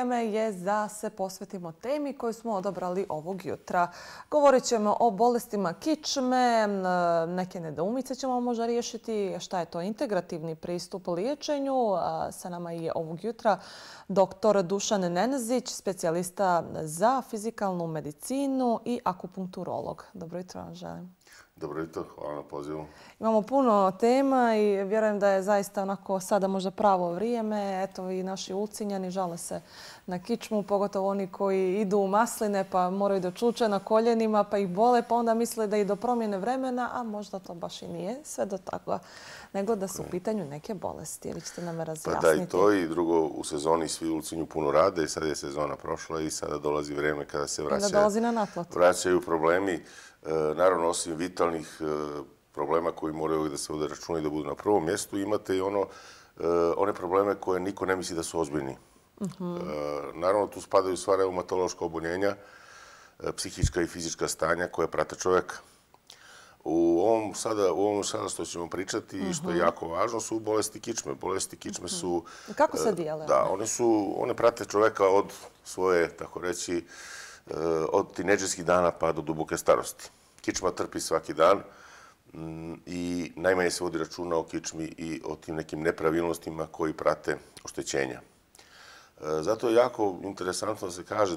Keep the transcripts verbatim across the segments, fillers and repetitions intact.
vrijeme je da se posvetimo temi koju smo odabrali ovog jutra. Govorit ćemo o bolestima kičme, neke nedoumice ćemo možda riješiti, šta je to integrativni pristup liječenju. Sa nama je ovog jutra doktor Dušan Nenezić, specijalista za fizikalnu medicinu i akupunkturolog. Dobro jutro vam želim. Dobro jutro, hvala na pozivu. Imamo puno tema i vjerujem da je zaista onako sada možda pravo vrijeme. Eto i naši ulcinjani žale se na kičmu, pogotovo oni koji idu u masline pa moraju da čuče na koljenima pa ih bole pa onda misle da i do promjene vremena, a možda to baš i nije sve do toga, nego da su u pitanju neke bolesti. Ili ćete nam razjasniti? Pa da, i to i drugo, u sezoni svi u ulcinju puno rade i sad je sezona prošla i sada dolazi vrijeme kada se vraćaju problemi. Naravno, osim vitalnih problema koji moraju da se vode računa i da budu na prvom mjestu, imate i one probleme koje niko ne misli da su ozbiljni. Naravno, tu spadaju sva reumatološka oboljenja, psihička i fizička stanja koje prate čovjeka. U ovom sada što ćemo pričati i što je jako važno su bolesti kičme. Bolesti kičme su... Kako se dijele? Da, one prate čovjeka od svoje, tako reći, od tinejdžerskih dana pa do duboke starosti. Kičma trpi svaki dan i najmanje se vodi računa o kičmi i o tim nekim nepravilnostima koji prate oštećenja. Zato je jako interesantno da se kaže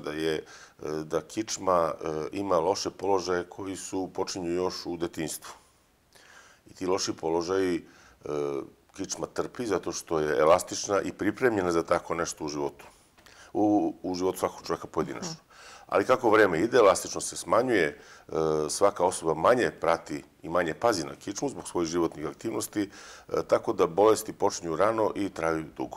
da kičma ima loše položaje koji su počinju još u detinjstvu. I ti loši položaji kičma trpi zato što je elastična i pripremljena za tako nešto u životu. U životu svakog čovjeka pojedinačno. Ali kako vreme ide, elastičnost se smanjuje, svaka osoba manje prati i manje pazi na kičmu zbog svojih životnih aktivnosti, tako da bolesti počinju rano i traju dugo.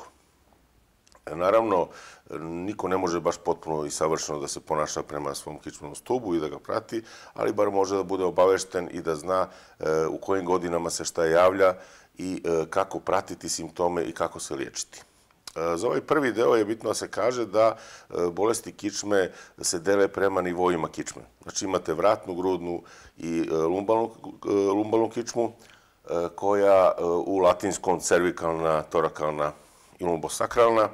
Naravno, niko ne može baš potpuno i savršeno da se ponaša prema svom kičmenom stubu i da ga prati, ali bar može da bude obavešten i da zna u kojim godinama se šta javlja i kako pratiti simptome i kako se liječiti. Za ovaj prvi deo je bitno da se kaže da bolesti kičme se dele prema nivoima kičme. Znači imate vratnu, grudnu i lumbalnu kičmu koja u latinskom cervikalna, torakalna i lumbosakralna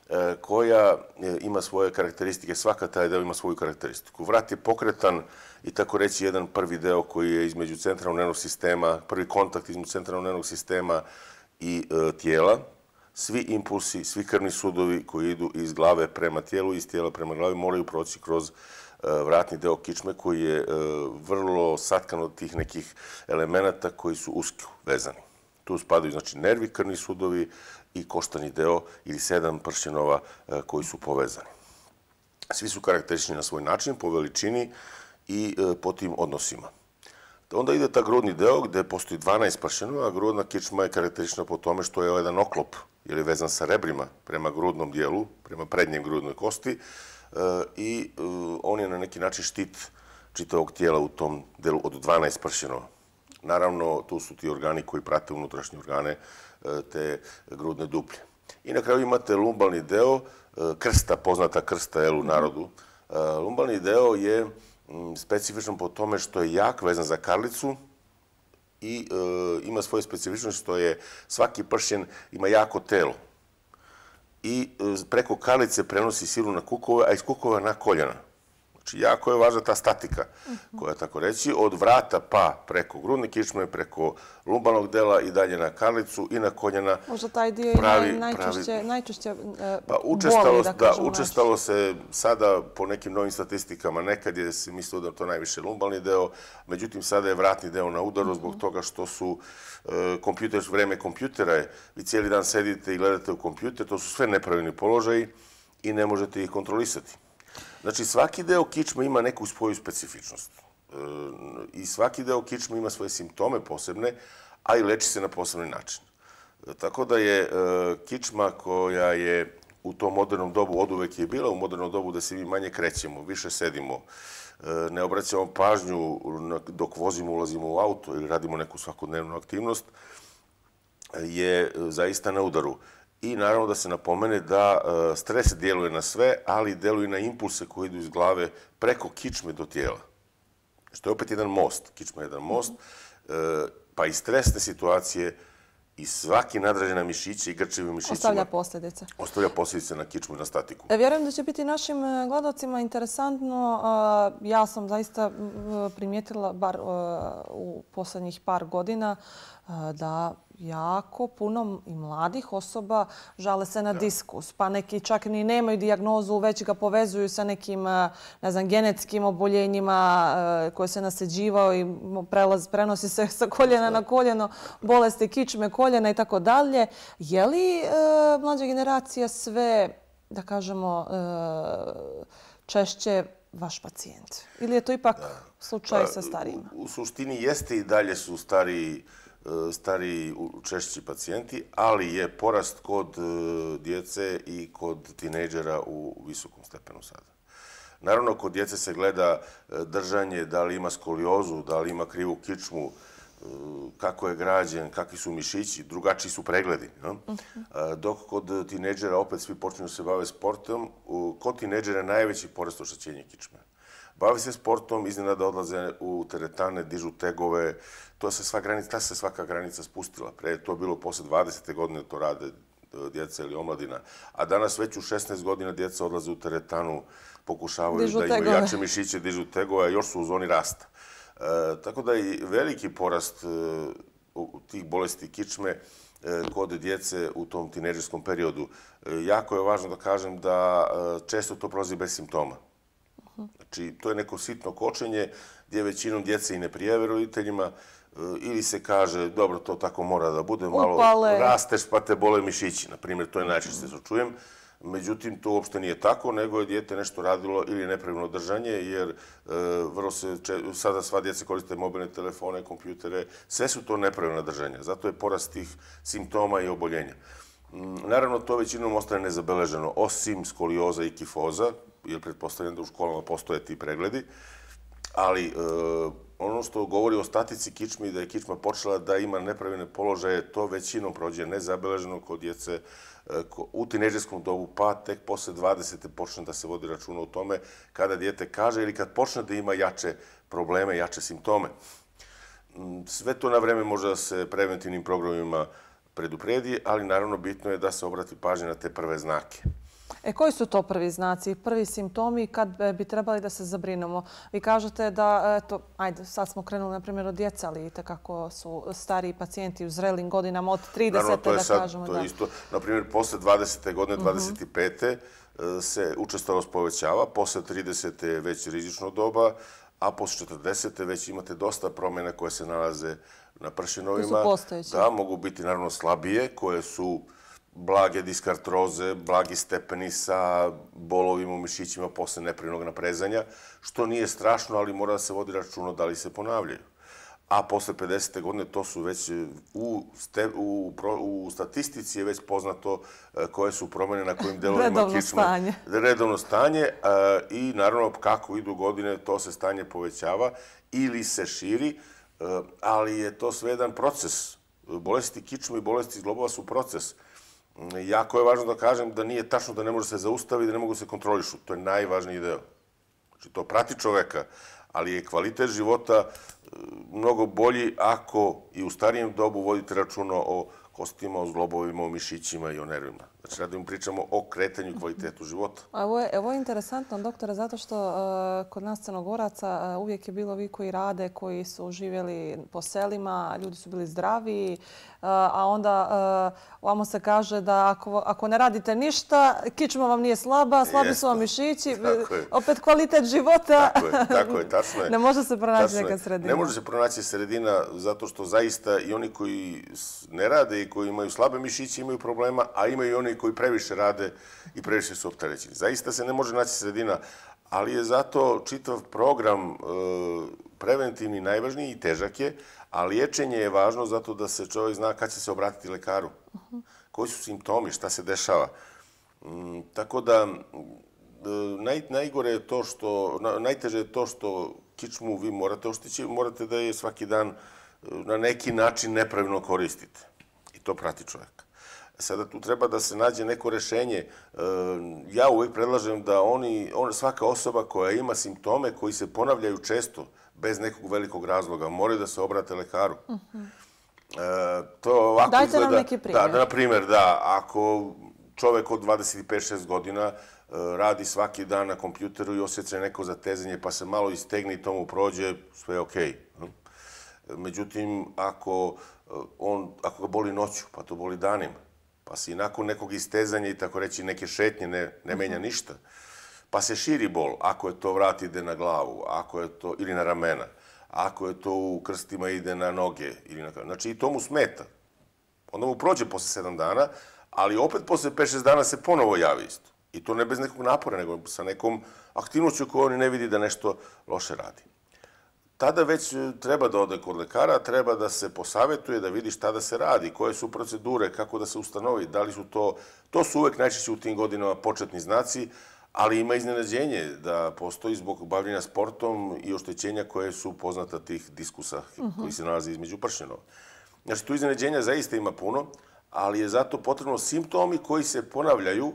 koja ima svoje karakteristike, svaka taj deo ima svoju karakteristiku. Vrat je pokretan i tako reći jedan prvi deo koji je između centralnog nervnog sistema, prvi kontakt između centralnog nervnog sistema i tijela. Svi impulsi, svi krvni sudovi koji idu iz glave prema tijelu, iz tijela prema glavi moraju proći kroz vratni deo kičme koji je vrlo satkan od tih nekih elemenata koji su uski vezani. Tu spadaju znači nervi, krvni sudovi i koštani deo ili sedam pršćenova koji su povezani. Svi su karakteristični na svoj način, po veličini i po tim odnosima. Onda ide ta grudni deo gde postoji dvanaest pršćenova, a grudna kičma je karakteristična po tome što je jedan oklop, jer je vezan sa rebrima prema grudnom dijelu, prema prednjem grudnoj kosti i on je na neki način štit čitavog tijela u tom delu od dvanaest pršćenova. Naravno, tu su ti organi koji prate unutrašnje organe te grudne duplje. I na kraju imate lumbalni deo, krsta, poznata krsta u narodu. Lumbalni deo je specifičan po tome što je jak, vezan za karlicu i ima svoje specifičnosti što je svaki pršćen ima jako telo. I preko karlice prenosi silu na kukove, a iz kukova na koljena. Znači, jako je važna ta statika, koja tako reći, od vrata pa preko grudne kičme, preko lumbalnog dela i dalje na karlicu i na koljena. Možda taj dio je najčešće boli, da kažemo. Učestalo se sada po nekim novim statistikama, nekad je se mislilo da je to najviše lumbalni deo, međutim sada je vratni deo na udaru zbog toga što su vreme kompjutera je, vi cijeli dan sedite i gledate u kompjuter, to su sve nepravilni položaji i ne možete ih kontrolisati. Znači, svaki deo kičme ima neku svoju specifičnost i svaki deo kičme ima svoje simptome posebne, a i leči se na posebni način. Tako da je kičma koja je u tom modernom dobu, od uvek je bila u modernom dobu da se mi manje krećemo, više sedimo, ne obraćamo pažnju dok vozimo, ulazimo u auto ili radimo neku svakodnevnu aktivnost, je zaista na udaru. I naravno da se napomene da stres djeluje na sve, ali djeluje na impulse koji idu iz glave preko kičme do tijela. Što je opet jedan most. Kičma je jedan most, pa i stresne situacije i svaki nadražaj na mišiće i grčevi u mišićima ostavlja posljedice. Ostavlja posljedice na kičmu i na statiku. E, vjerujem da će biti našim gledalcima interesantno. Ja sam zaista primijetila, bar u posljednjih par godina, da jako puno i mladih osoba žale se na diskus. Pa neki čak ni nemaju dijagnozu, već ga povezuju sa nekim, ne znam, genetskim oboljenjima koje se nasljeđivao i prelaz, prenosi se sa koljena na koljeno, bolesti kičme, koljena i tako dalje. Je li mlađa generacija sve, da kažemo, češće vaš pacijent? Ili je to ipak slučaj sa starijima? U suštini jeste i dalje su stariji stariji češći pacijenti, ali je porast kod djece i kod tinejdžera u visokom stepenu sada. Naravno, kod djece se gleda držanje, da li ima skoliozu, da li ima krivu kičmu, kako je građen, kakvi su mišići, drugačiji su pregledi. Dok kod tinejdžera opet svi počinju da se bave sportom, kod tinejdžera je najveći porast oštećenja kičme. Bavi se sportom, iznenada odlaze u teretane, dižu tegove, to se sva granica, ta se svaka granica spustila. Pre je to bilo posle dvadesete godine to rade djeca ili omladina, a danas već u šesnaest godina djeca odlaze u teretanu, pokušavaju da imaju jače mišiće, dižu tegove, a još su u zoni rasta. Tako da i veliki porast tih bolesti kičme kod djece u tom tinejdžerskom periodu. Jako je važno da kažem da često to prolazi bez simptoma. Znači, to je neko sitno kočenje gdje većinom djece i ne prijave roditeljima ili se kaže, dobro, to tako mora da bude, malo rasteš pa te bole mišići. Naprimjer, to je najčešće što čujem. Međutim, to uopšte nije tako, nego je dijete nešto radilo ili nepravilno držanje, jer vrlo se, sada sva djeca koriste mobilne telefone, kompjutere, sve su to nepravilna držanja. Zato je porast tih simptoma i oboljenja. Naravno, to većinom ostane nezabeleženo, osim skolioza i kifoza, jer pretpostavljam da u školama postoje ti pregledi, ali ono što govori o statici kičme i da je kičma počela da ima nepravilne položaje, to većinom prođe nezabeleženo kod djece u tinejdžerskom dobu, pa tek posle dvadesete počne da se vodi računa o tome kada dijete kaže ili kad počne da ima jače probleme, jače simptome. Sve to na vreme može da se preventivnim programima predupredi, ali naravno bitno je da se obrati pažnja na te prve znake. E, koji su to prvi znaci, prvi simptomi kad bi trebali da se zabrinemo? Vi kažete da, eto, ajde, sad smo krenuli, na primjer, od djeca, ali kako su stariji pacijenti u zrelim godinama od tridesete, da kažemo. To je isto. Na primjer, posle dvadesete godine, dvadeset pete se učestalost povećava, posle tridesete je već rizično doba, a posle četrdesete već imate dosta promjena koje se nalaze na pršinovima. Koje su postojeće. Da, mogu biti naravno slabije, koje su blage diskartroze, blagi stepeni sa bolovima u mišićima posle nepravilnog naprezanja, što nije strašno, ali mora da se vodi računa da li se ponavljaju. A posle pedesete godine to su već u statistici je već poznato koje su promjene na kojim delovima kičme. Redovno stanje. Redovno stanje i naravno kako idu godine to se stanje povećava ili se širi, ali je to sve jedan proces. Bolesti kičme i bolesti zglobova su proces. Jako je važno da kažem da nije tačno da ne može se zaustaviti, da ne mogu se kontrolišu. To je najvažniji deo. Znači, to prati čoveka, ali je kvalitet života mnogo bolji ako i u starijem dobu vodite računa o kostima, o zglobovima, o mišićima i o nervima. Znači, radimo pričamo o kretanju i kvalitetu života. Ovo je interesantno, doktore, zato što kod nas Crnogoraca uvijek je bilo vi koji rade, koji su živjeli po selima, ljudi su bili zdraviji, a onda ovamo se kaže da ako ne radite ništa, kičma vam nije slaba, slabi su vam mišići, opet kvalitet života. Tako je, tačno je. Ne može se pronaći neka sredina. Ne može se pronaći sredina zato što zaista i oni koji ne rade i koji imaju slabe mišiće imaju problema, a imaju i oni koji previše rade i previše su opterećeni. Zaista se ne može naći sredina, ali je zato čitav program preventivni najvažniji i težak je, a liječenje je važno zato da se čovjek zna kad će se obratiti lekaru. Koji su simptomi, šta se dešava. Tako da najgore je to što, najteže je to što kičmu vi morate ošteći, morate da je svaki dan na neki način nepravilno koristite. I to prati čovjeka. Sada tu treba da se nađe neko rešenje. Ja uvijek predlažem da oni, svaka osoba koja ima simptome koji se ponavljaju često, bez nekog velikog razloga, moraju da se obrate lekaru. To ovako Dajte izgleda... nam neki primjer. Da, na primjer, da, ako čovek od dvadeset pet šest godina radi svaki dan na kompjuteru i osjeća neko zatezanje, pa se malo istegne i to mu prođe, sve je okej. Međutim, ako, on, ako ga boli noću, pa to boli danima, pa se i nakon nekog istezanja i tako reći neke šetnje ne, ne menja ništa, pa se širi bol, ako je to vrat ide na glavu, ako je to, ili na ramena, ako je to u krstima ide na noge, ili na, znači i to mu smeta. Onda mu prođe posle sedam dana, ali opet posle pet šest dana se ponovo javi isto. I to ne bez nekog napora, nego sa nekom aktivnošću koju on ne vidi da nešto loše radi. Tada već treba da ode kod lekara, treba da se posavetuje, da vidi šta da se radi, koje su procedure, kako da se ustanovi, da li su to... To su uvek najčešće u tim godinama početni znaci, ali ima iznenađenje da postoji zbog bavljenja sportom i oštećenja koje su poznata tih diskusa koji se nalaze između pršenova. Znači, tu iznenađenja zaista ima puno, ali je zato potrebno simptomi koji se ponavljaju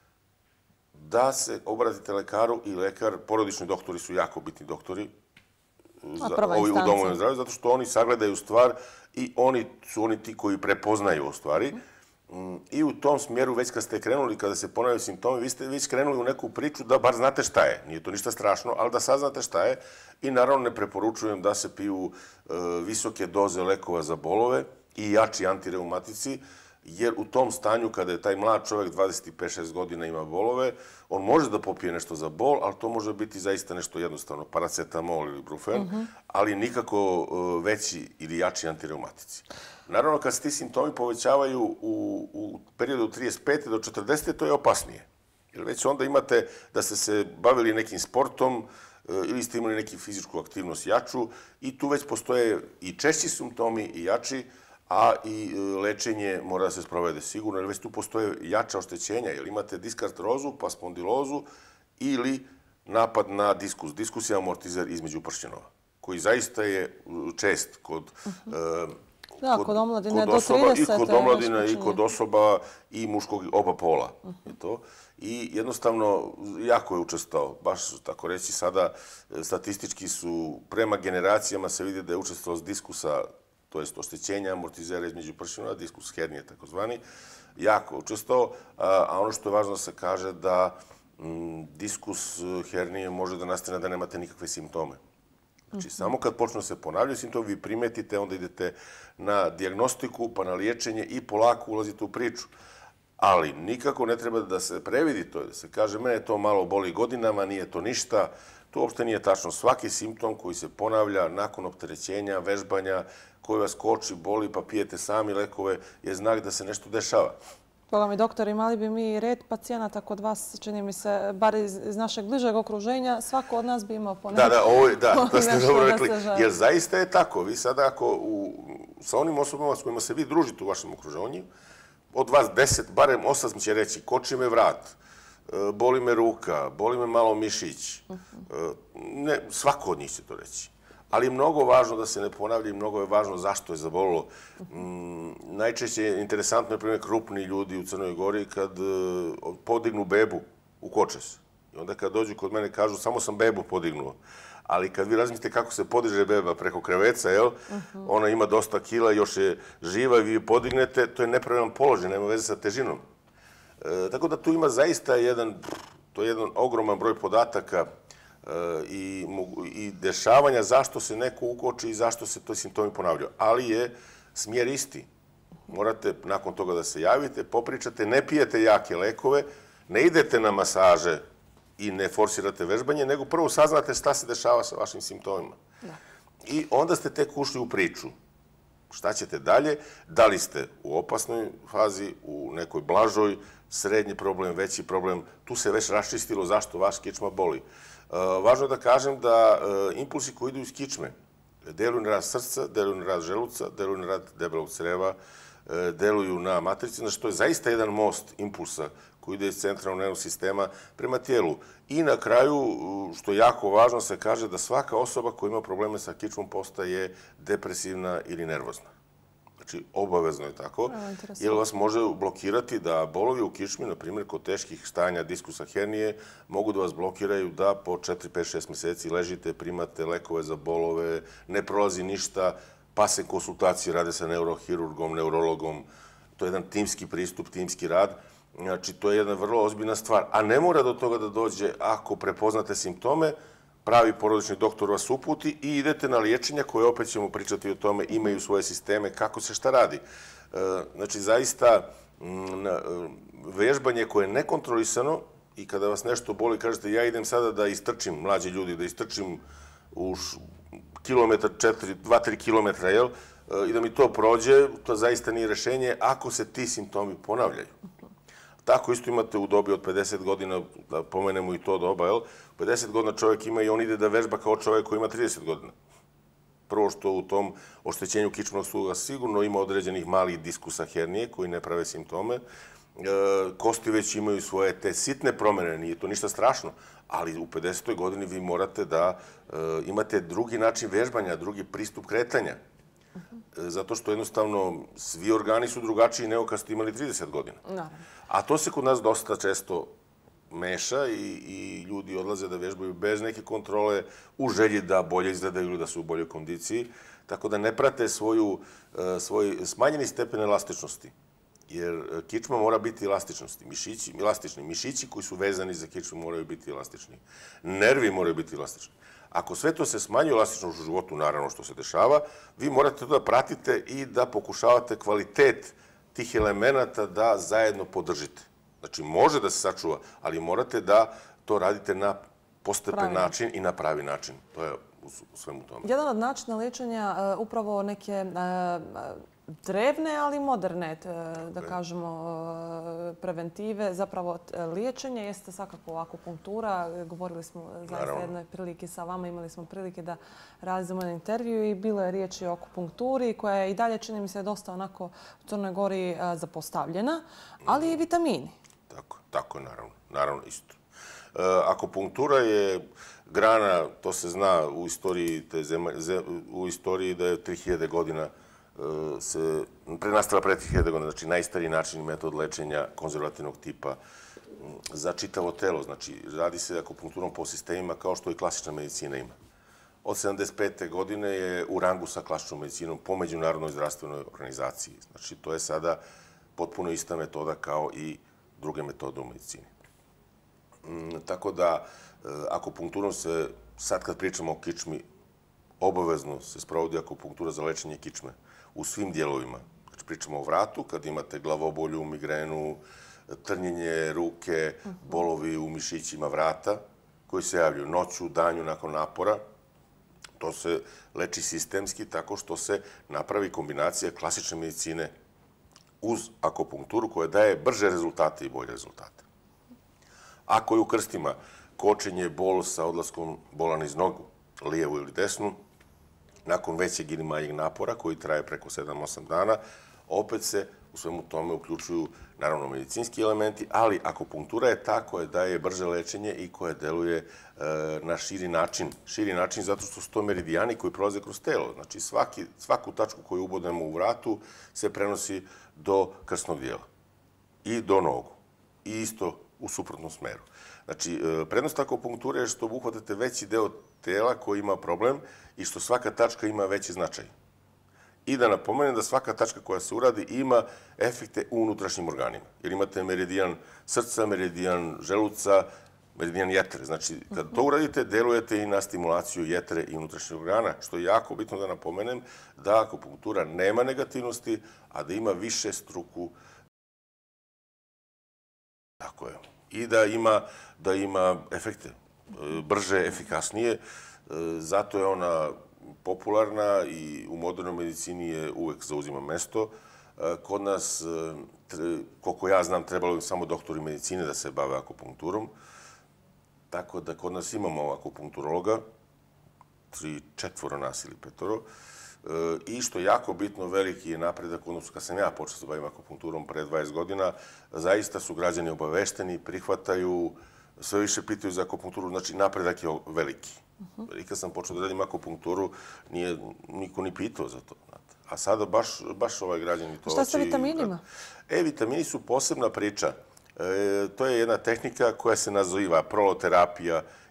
da se obratite lekaru i lekar, porodični doktori su jako bitni doktori, ovi u domovima zdravlja, zato što oni sagledaju stvar i oni su oni ti koji prepoznaju o stvari. I u tom smjeru, već kad ste krenuli, kada se ponavljaju simptomi, vi ste već krenuli u neku priču da bar znate šta je. Nije to ništa strašno, ali da saznate šta je. I naravno ne preporučujem da se piju visoke doze lekova za bolove i jači antireumatici, jer u tom stanju, kada je taj mlad čovjek dvadeset pet šest godina ima bolove, on može da popije nešto za bol, ali to može biti zaista nešto jednostavno, paracetamol ili brufen, ali nikako veći ili jači antireumatici. Naravno, kad se ti simptomi povećavaju u, u periodu od trideset pete do četrdesete, to je opasnije. Jer već onda imate da ste se bavili nekim sportom ili ste imali neku fizičku aktivnost jaču i tu već postoje i češći simptomi i jači, a i lečenje mora da se sprovede sigurno, jer već tu postoje jača oštećenja, jer imate diskartrozu, pa spondilozu ili napad na diskus. Diskus je amortizer između pršćenova, koji zaista je čest kod... Da, kod omladine do tridesete. I kod omladina, i kod osoba, i muškog, oba pola. I jednostavno, jako je učestao, baš tako reći sada, statistički su, prema generacijama se vidi da je učestao s diskusa, to je oštećenja amortizera između pršćenova, diskus hernije takozvani, jako učestao, a ono što je važno da se kaže da diskus hernije može da nastane da nemate nikakve simptome. Znači, samo kad počnu se ponavljaju simptomi, vi primetite, onda idete na dijagnostiku, pa na liječenje i polako ulazite u priču. Ali nikako ne treba da se previdi to, da se kaže, mene to malo boli godinama, nije to ništa. To uopšte nije tačno. Svaki simptom koji se ponavlja nakon opterećenja, vežbanja, koji vas koči, boli, pa pijete sami lekove, je znak da se nešto dešava. Boga mi, doktor, imali bi mi red pacijenata kod vas, čini mi se, bar iz našeg bližeg okruženja, svako od nas bi imao po nešto. Da, da, ovo je, da, to ste dobro rekli. Jer zaista je tako. Vi sada ako sa onim osobama s kojima se vi družite u vašem okruženju, od vas deset, barem osam će reći, koči me vrat, boli me ruka, boli me malo mišić. Svako od njih će to reći. Ali je mnogo važno da se ne ponavlja i mnogo je važno zašto je zabolilo. Najčešće je interesantno, na primjer, krupni ljudi u Crnoj Gori kad podignu bebu u kočes. I onda kad dođu kod mene kažu, samo sam bebu podignuo. Ali kad vi razmislite kako se podiže beba preko kreveca, ona ima dosta kila, još je živa i vi je podignete, to je nepravilan položaj, nema veze sa težinom. Tako da tu ima zaista jedan, to je jedan ogroman broj podataka i dešavanja zašto se neko ukoči i zašto se to simptomi ponavljaju. Ali je smjer isti. Morate nakon toga da se javite, popričate, ne pijete jake lekove, ne idete na masaže i ne forsirate vežbanje, nego prvo saznate šta se dešava sa vašim simptomima. I onda ste tek ušli u priču. Šta ćete dalje? Da li ste u opasnoj fazi, u nekoj blažoj, srednji problem, veći problem, tu se već raščistilo zašto vaš kičma boli. Važno je da kažem da impulsi koji idu iz kičme deluju na rad srca, deluju na rad želuca, deluju na rad debelog creva, deluju na matrici, znači to je zaista jedan most impulsa koji ide iz centralnog nervnog sistema prema tijelu. I na kraju, što je jako važno, se kaže da svaka osoba koja ima probleme sa kičmom postaje depresivna ili nervozna. Znači, obavezno je tako, jer vas može blokirati da bolovi u kičmi, na primjer, kod teških stanja diskusa hernije, mogu da vas blokiraju da po četiri, pet, šest meseci ležite, primate lekove za bolove, ne prolazi ništa, pa se konsultacije rade sa neurohirurgom, neurologom. To je jedan timski pristup, timski rad. Znači, to je jedna vrlo ozbiljna stvar. A ne mora do toga da dođe ako prepoznate simptome, pravi porodični doktor vas uputi i idete na liječenja koje, opet ćemo pričati o tome, imaju svoje sisteme, kako se šta radi. Znači, zaista, vežbanje koje je nekontrolisano i kada vas nešto boli, kažete ja idem sada da istrčim, mlađi ljudi, da istrčim u kilometar, četiri, dva, tri kilometra, jel? I da mi to prođe, to zaista nije rešenje ako se ti simptomi ponavljaju. Tako isto imate u dobi od pedeset godina, da pomenemo i to doba, jel? pedeset godina čovjek ima i on ide da vežba kao čovjek koji ima trideset godina. Prvo što u tom oštećenju kičmenog suga sigurno ima određenih malih diskusa hernije koji ne prave simptome. Kosti već imaju svoje te sitne promjene, nije to ništa strašno, ali u pedesetoj godini vi morate da imate drugi način vežbanja, drugi pristup kretanja. Zato što jednostavno svi organi su drugačiji nego kad ste imali trideset godina. A to se kod nas dosta često meša i ljudi odlaze da vežbaju bez neke kontrole u želji da bolje izgledaju ili da su u boljoj kondiciji. Tako da ne prate svoj smanjeni stepen elastičnosti. Jer kičma mora biti elastičnosti. Elastični. Mišići koji su vezani za kičmu moraju biti elastični. Nervi moraju biti elastični. Ako sve to se smanjuje elastičnost u životu, naravno što se dešava, vi morate to da pratite i da pokušavate kvalitet tih elemenata da zajedno podržite. Znači, može da se sačuva, ali morate da to radite na postepen način i na pravi način. To je u svemu tome. Jedan od načina liječenja upravo neke drevne, ali moderne, da kažemo, preventive, zapravo liječenje jeste svakako akupunktura. Govorili smo zaista jednoj prilike sa vama, imali smo prilike da radimo na intervju i bilo je riječi o akupunkturi koja je i dalje, čini mi se, dosta onako u Crnoj Gori zapostavljena, ali i vitamini. Tako, tako, naravno, naravno isto. Akupunktura je grana, to se zna u istoriji, u istoriji da je tri hiljade godina se prenastala pre tri hiljade godina, znači najstariji način i metod lečenja konzervativnog tipa za čitavo telo. Znači, radi se akupunkturom po sistemima kao što i klasična medicina ima. Od sedamdeset pete godine je u rangu sa klasičnom medicinom po Međunarodnoj zdravstvenoj organizaciji. Znači, to je sada potpuno ista metoda kao i druge metode u medicini. Tako da, akupunkturom se, sad kad pričamo o kičmi, obavezno se sprovodi akupunktura za lečenje kičme u svim dijelovima. Znači, pričamo o vratu, kad imate glavobolju, migrenu, trnjenje ruke, bolovi u mišićima vrata, koji se javljaju noću, danju, nakon napora. To se leči sistemski tako što se napravi kombinacija klasične medicine uz akupunkturu koja daje brže rezultate i bolje rezultate. Ako je u krstima kočenje, bol sa odlaskom bola niz nogu, lijevu ili desnu, nakon većeg ili manjeg napora koji traje preko sedam osam dana, opet se u svemu tome uključuju naravno medicinski elementi, ali akupunktura je ta koja daje brže lečenje i koja deluje na širi način. Širi način zato što su to meridijani koji prolaze kroz telo. Znači, svaku tačku koju ubodemo u vratu se prenosi do krsnog dijela i do nogu. I isto u suprotnom smeru. Znači, prednost akupunkture je što obuhvatate veći deo tela koji ima problem i što svaka tačka ima veći značaj. I da napomenem da svaka tačka koja se uradi ima efekte u unutrašnjim organima. Jer imate meridijan srca, meridijan želuca, meridijan jetre. Znači, kad to uradite, delujete i na stimulaciju jetre i unutrašnjih organa, što je jako bitno da napomenem da akupunktura nema negativnosti, a da ima više struku. Tako je. I da ima efekte brže, efikasnije. Zato je ona popularna i u modernoj medicini je uvek zauzima mesto. Kod nas, koliko ja znam, trebalo bi samo doktori medicine da se bave akupunkturom. Tako da kod nas imamo akupunkturologa, tri, četvoro nas ili petoro. I što je jako bitno, veliki je napredak, odnosno kad sam ja počeo da se bavim akupunkturom pre dvadeset godina, zaista su građani obavešteni, prihvataju, sve više pitaju za akupunkturu, znači napredak je veliki. I kad sam počeo da radim akupunkturu, nije niko ni pitao za to. A sada baš ovaj građani to... Šta sa vitaminima? E, vitamini su posebna priča. To je jedna tehnika koja se naziva proloterapija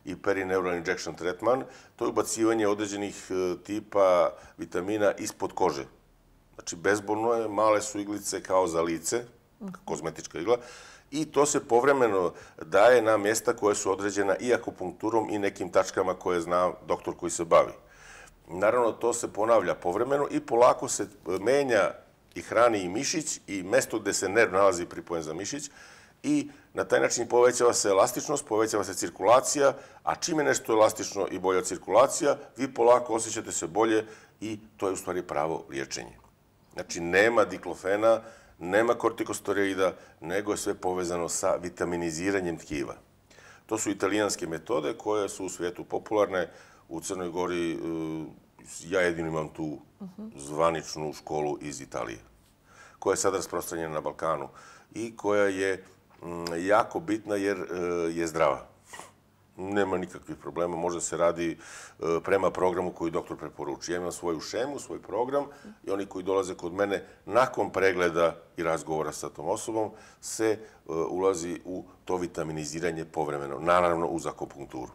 i perineural injection tretman. To je ubacivanje određenih tipa vitamina ispod kože. Znači, bezbolno je, male su iglice kao za lice, kozmetička igla, i to se povremeno daje na mjesta koje su određena i akupunkturom i nekim tačkama koje zna doktor koji se bavi. Naravno, to se ponavlja povremeno i polako se menja i hrani i mišić i mesto gde se nerv nalazi pripojen za mišić i na taj način povećava se elastičnost, povećava se cirkulacija, a čim je nešto elastično i bolja cirkulacija, vi polako osjećate se bolje i to je u stvari pravo liječenje. Znači, nema diklofena, nema kortikosteroida, nego je sve povezano sa vitaminiziranjem tkiva. To su italijanske metode koje su u svijetu popularne. U Crnoj Gori ja jedino imam tu zvaničnu školu iz Italije, koja je sad rasprostranjena na Balkanu i koja je jako bitna jer je zdrava. Nema nikakvih problema, možda se radi prema programu koji doktor preporuči. Ja imam svoju šemu, svoj program i oni koji dolaze kod mene nakon pregleda i razgovora sa tom osobom se ulazi u to vitaminiziranje povremeno, naravno uz akupunkturu.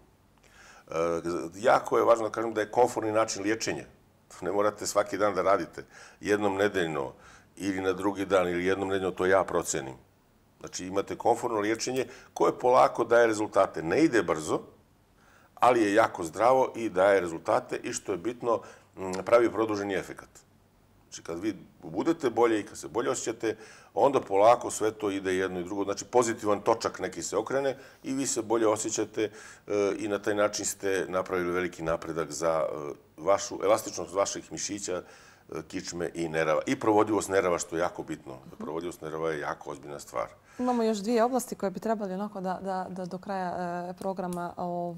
Jako je važno da kažem da je komfortni način liječenja. Ne morate svaki dan da radite. Jednom nedeljno ili na drugi dan ili jednom nedeljno, to ja procenim. Znači, imate komfortno liječenje koje polako daje rezultate. Ne ide brzo, ali je jako zdravo i daje rezultate i što je bitno, pravi produženi efekat. Znači, kad vi budete bolje i kad se bolje osjećate, onda polako sve to ide jedno i drugo. Znači, pozitivan točak neki se okrene i vi se bolje osjećate i na taj način ste napravili veliki napredak za vašu elastičnost vaših mišića, kičme i nerava. I provodljivost nerava, što je jako bitno. Provodljivost nerava je jako ozbiljna stvar. Imamo još dvije oblasti koje bi trebali onako da do kraja programa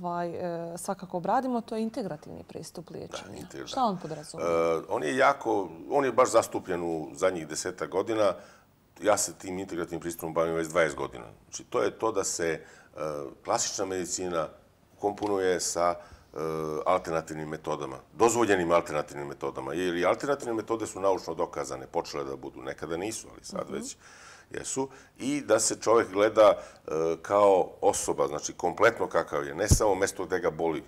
svakako obradimo. To je integrativni pristup liječenja. Šta on podrazumijeva? On je jako, on je baš zastupljen u zadnjih desetak godina. Ja se tim integrativnim pristupom bavim već dvadeset godina. Znači, to je to da se klasična medicina komponuje sa alternativnim metodama, dozvoljenim alternativnim metodama. Jer alternativne metode su naučno dokazane, počele da budu, nekada nisu, ali sad već jesu. I da se čovjek gleda kao osoba, znači kompletno kakav je, ne samo mesto gde ga boli,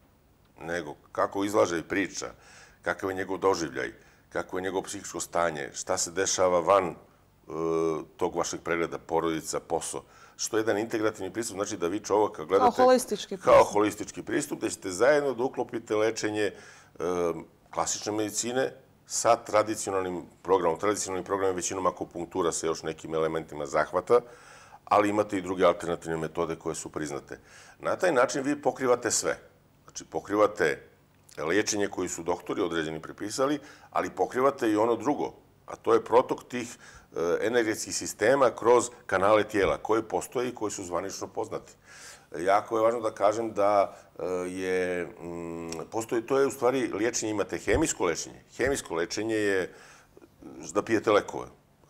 nego kako izlaže i priča, kakav je njegov doživljaj, kako je njegovo psihičko stanje, šta se dešava van tog vašeg pregleda, porodica, posao. Što je jedan integrativni pristup, znači da vi čovjeka gledate kao holistički pristup, kao holistički pristup, da ćete zajedno da uklopite lečenje klasične medicine sa tradicionalnim programom. Tradicionalnim programom većinom akupunktura sa još nekim elementima zahvata, ali imate i druge alternativne metode koje su priznate. Na taj način vi pokrivate sve. Znači, pokrivate liječenje koji su doktori određeni prepisali, ali pokrivate i ono drugo, a to je protok tih energetskih sistema kroz kanale tijela koji postoje i koji su zvanično poznati. Jako je važno da kažem da je, postoji, to je u stvari liječenje, imate hemijsko lečenje. Hemijsko lečenje je da pijete lekove,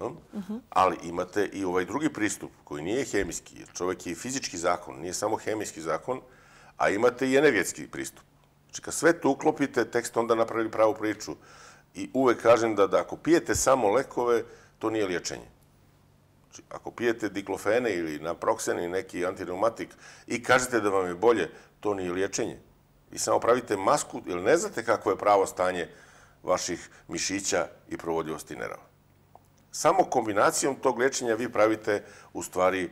ali imate i ovaj drugi pristup koji nije hemijski, jer čovjek je i fizički zakon, nije samo hemijski zakon, a imate i energetski pristup. Znači, kad sve to uklopite, tek ste onda napravili pravu priču. I uvek kažem da ako pijete samo lekove, to nije liječenje. Znači, ako pijete diklofene ili naproxen ili neki antireumatik i kažete da vam je bolje, to nije liječenje. Vi samo pravite masku ili ne znate kako je pravo stanje vaših mišića i provodljivosti nerava. Samo kombinacijom tog liječenja vi pravite u stvari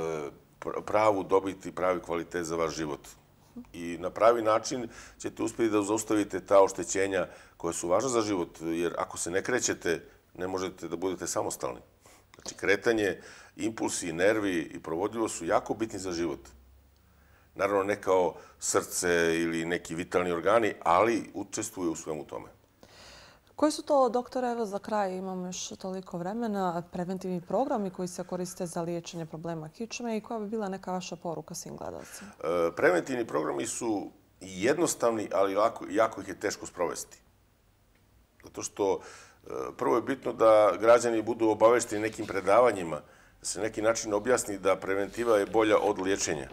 pravu dobit i pravi kvalitet za vaš život. I na pravi način ćete uspjeti da zaustavite ta oštećenja koja su važna za život, jer ako se ne krećete, ne možete da budete samostalni. Znači, kretanje, impulsi, nervi i provodljivost su jako bitni za život. Naravno, ne kao srce ili neki vitalni organi, ali učestvuju u svemu tome. Koji su to, doktore, evo za kraj, imamo još toliko vremena, preventivni programi koji se koriste za liječenje problema kičme i koja bi bila neka vaša poruka svim gledalcima? Preventivni programi su jednostavni, ali jako ih je teško sprovesti. Zato što prvo je bitno da građani budu obavešteni nekim predavanjima, da se neki način objasni da preventiva je bolja od liječenja.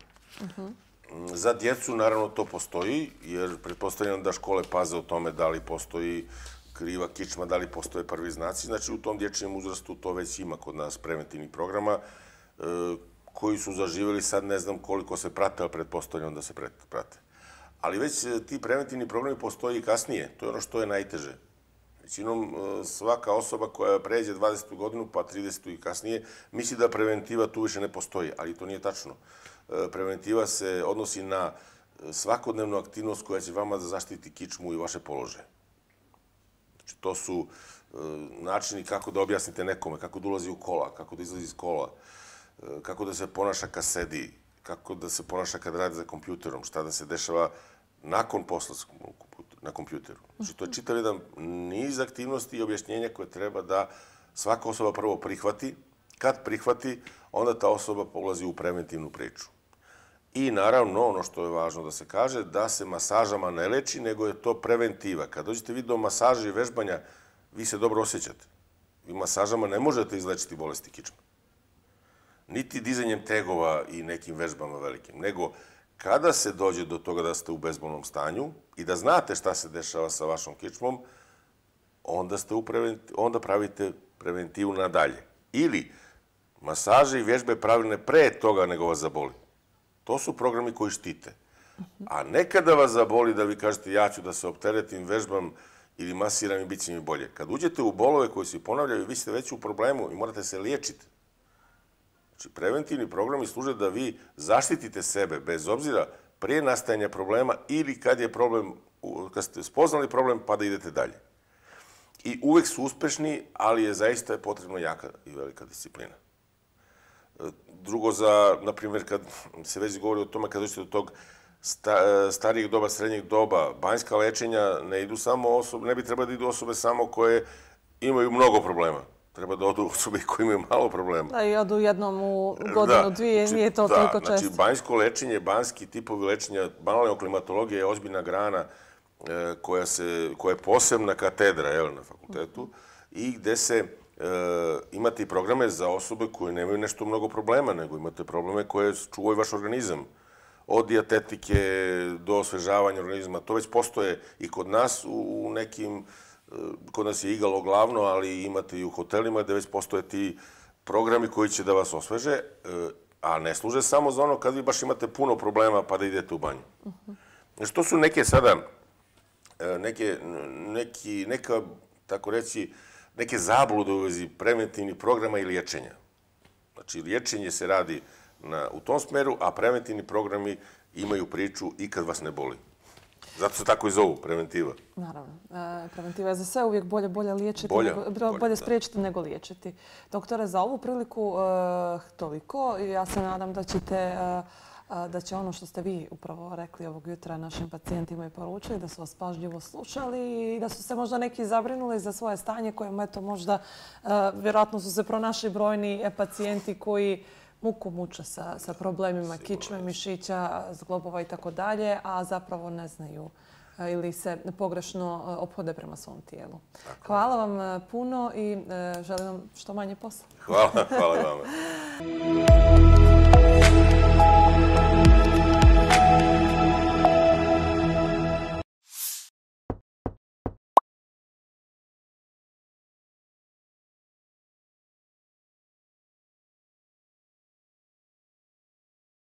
Za djecu, naravno, to postoji, jer pretpostavljam da škole paze o tome da li postoji kriva kičma, da li postoje prvi znaci. Znači, u tom dječjem uzrastu to već ima kod nas preventivnih programa koji su zaživjeli, sad ne znam koliko se prate, ali pretpostavljam da se prate. Ali već ti preventivni programi postoji i kasnije. To je ono što je najteže. Većinom svaka osoba koja pređe dvadesetu godinu, pa tridesetu i kasnije, misli da preventiva tu više ne postoji, ali to nije tačno. Preventiva se odnosi na svakodnevnu aktivnost koja će vama da zaštiti kičmu i vaše položaje. Znači, to su načini kako da objasnite nekome, kako da ulazi u kola, kako da izlazi iz kola, kako da se ponaša kad sedi, kako da se ponaša kad radi za kompjuterom, šta da se dešava nakon posla na kompjuteru. Znači, to je čitav jedan niz aktivnosti i objašnjenja koje treba da svaka osoba prvo prihvati. Kad prihvati, onda ta osoba ulazi u preventivnu priču. I naravno, ono što je važno da se kaže, da se masažama ne leči, nego je to preventiva. Kad dođete vi do masaže i vežbanja, vi se dobro osjećate. Vi masažama ne možete izlečiti bolesti kičme. Niti dizanjem tegova i nekim vežbama velikim, nego kada se dođe do toga da ste u bezbolnom stanju i da znate šta se dešava sa vašom kičmom, onda pravite preventivu nadalje. Ili masaže i vježbe pravilne pre toga nego vas zaboli. To su programi koji štite. A nekada vas zaboli da vi kažete ja ću da se opteretim, vežbam ili masiram i bit će mi bolje. Kad uđete u bolove koji se ponavljaju, vi ste već u problemu i morate se liječiti. Znači, preventivni programi služe da vi zaštitite sebe, bez obzira prije nastajanja problema ili kad je problem, kad ste spoznali problem, pa da idete dalje. I uvek su uspešni, ali je zaista potrebno jaka i velika disciplina. Drugo, za, na primjer, kad se već govori o tome, kad dođete do tog starijeg doba, srednjeg doba, banjska lečenja ne idu samo osobe, ne bi trebalo da idu osobe samo koje imaju mnogo problema. Treba da odu osobe koji imaju malo problema. Da, i odu jednom u godinu, dvije, nije to toliko često. Znači, banjsko lečenje, banjski tipovi lečenja, banalna klimatologija je ozbiljna grana koja je posebna katedra na fakultetu i gde se imate i programe za osobe koje nemaju nešto mnogo problema, nego imate probleme koje čuvaju vaš organizam. Od dijatetike do osvežavanja organizma. To već postoje i kod nas u nekim, kod nas je igalo glavno, ali imate i u hotelima gde već postoje ti programi koji će da vas osveže, a ne služe samo za ono kad vi baš imate puno problema pa da idete u banju. Znači, to su neke sada, neka, tako reći, neke zablude u vezi preventivnih programa i liječenja. Znači, liječenje se radi u tom smeru, a preventivni programi imaju priču i kad vas ne boli. Zato se tako i zovu, preventiva. Naravno. Preventiva je za sve uvijek bolje bolje liječiti, bolje spriječiti nego liječiti. Doktore, za ovu priliku toliko. Ja se nadam da ćete da će ono što ste vi upravo rekli ovog jutra našim pacijentima i poručili, da su vas pažljivo slušali i da su se možda neki zabrinuli za svoje stanje kojim eto možda vjerojatno su se pronašli brojni pacijenti koji muku muče sa problemima kičme, mišića, zglobova i tako dalje, a zapravo ne znaju ili se pogrešno ophode prema svom tijelu. Hvala vam puno i želim vam što manje posla. Hvala, hvala vama.